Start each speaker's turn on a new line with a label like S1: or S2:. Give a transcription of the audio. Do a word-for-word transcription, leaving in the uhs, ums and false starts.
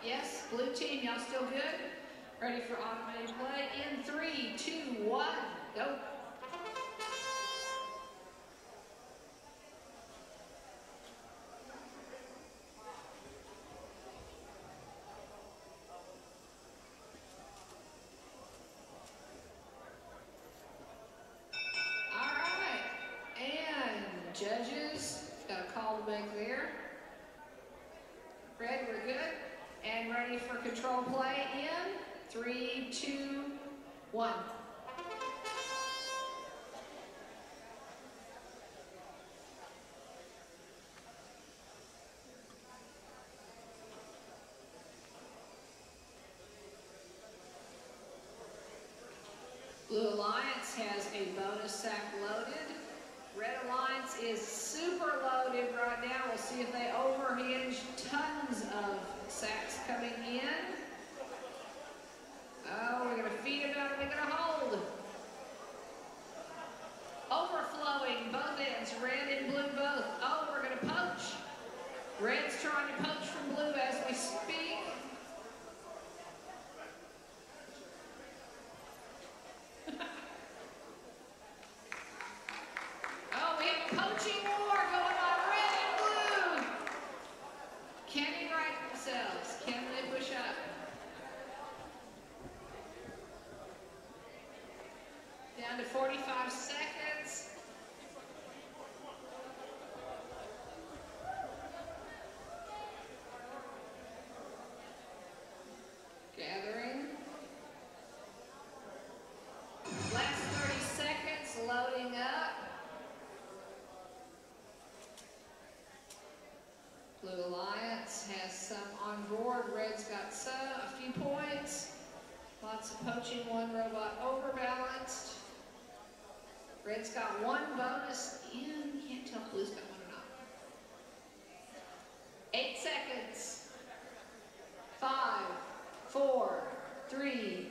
S1: Yes, blue team, y'all still good? Ready for automated play in three, two, one, go. All right, and judges, got a call to make there. Fred, we're good. And ready for control play in three, two, one. Blue Alliance has a bonus sack loaded. Red Alliance is super loaded right now. We'll see if they overhinge. Tons of sacks coming in. Oh, we're going to feed them out. Are they going to hold? Overflowing both ends, red and blue both. Oh, we're going to poach. Red's trying to poach from blue as we speak. Oh, we have a poaching war going on, red and blue. Can they right themselves? Can they push up? Down to forty-five seconds. Gathering. Last thirty seconds, loading up. Blue Alliance has some on board. Red's got some, a few points. Lots of poaching, one robot overbalanced. Red's got one bonus in. Can't tell if Blue's got one or not. Eight seconds. Five, four, three,